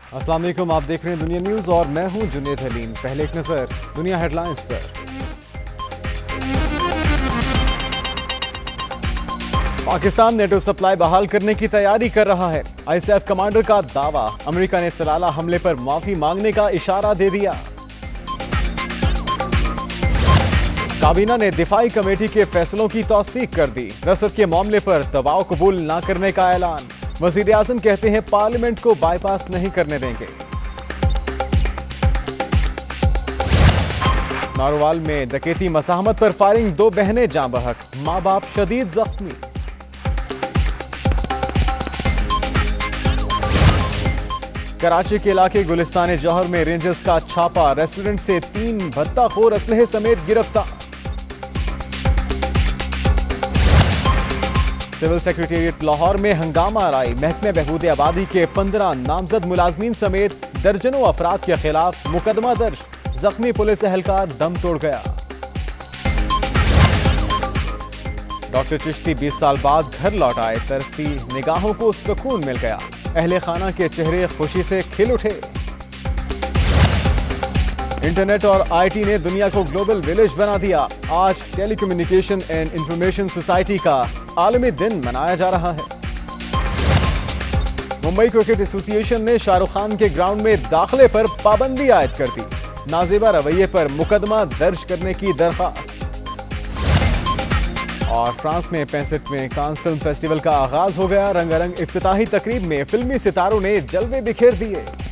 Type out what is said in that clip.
अस्सलाम वालेकुम, आप देख रहे हैं दुनिया न्यूज और मैं हूं जुनेद हलीम। पहले एक नजर दुनिया हेडलाइंस पर। पाकिस्तान नेटो सप्लाई बहाल करने की तैयारी कर रहा है। आईएसएफ कमांडर का दावा, अमेरिका ने सलाला हमले पर माफी मांगने का इशारा दे दिया। काबीना ने दिफाई कमेटी के फैसलों की तौसीक कर दी। रसद के मामले पर दबाव कबूल न करने का ऐलान। वजीर आजम कहते हैं पार्लियामेंट को बाईपास नहीं करने देंगे। नारोवाल में डकैती मसाहमत पर फायरिंग, 2 बहनें जाँ बहक, मां बाप शदीद जख्मी। कराची के इलाके गुलिस्तान जौहर में रेंजर्स का छापा, रेस्टोरेंट से 3 भत्ताखोर असलहे समेत गिरफ्तार। सिविल सेक्रेटेरिएट लाहौर में हंगामा राई, महकमे बहबूद आबादी के 15 नामजद मुलाजमीन समेत दर्जनों अफराद के खिलाफ मुकदमा दर्ज, जख्मी पुलिस एहलकार दम तोड़ गया। डॉक्टर चिश्ती 20 साल बाद घर लौट आए, तरसी निगाहों को सुकून मिल गया, अहले खाना के चेहरे खुशी से खिल उठे। इंटरनेट और आईटी ने दुनिया को ग्लोबल विलेज बना दिया। आज टेलीकम्युनिकेशन एंड इंफॉर्मेशन सोसाइटी का आलमी दिन मनाया जा रहा है। मुंबई क्रिकेट एसोसिएशन ने शाहरुख खान के ग्राउंड में दाखिले पर पाबंदी आयद कर दी। नाजेबा रवैये पर मुकदमा दर्ज करने की दरख्वास्त। और फ्रांस में 65वें कांस फिल्म फेस्टिवल का आगाज हो गया। रंगारंग इफ्तिताही तकरीब में फिल्मी सितारों ने जलवे बिखेर दिए।